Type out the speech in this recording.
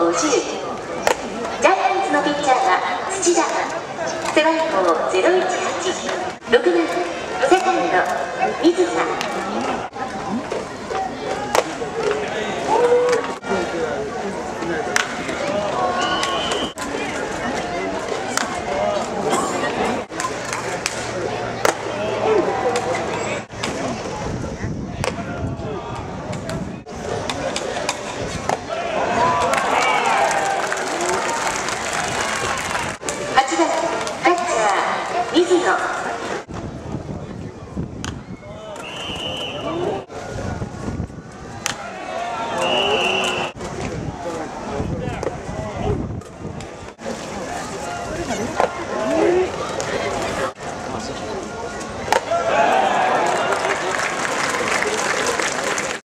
50。ジャイアンツのピッチャーは土田。背番号018。6番セカンド水田。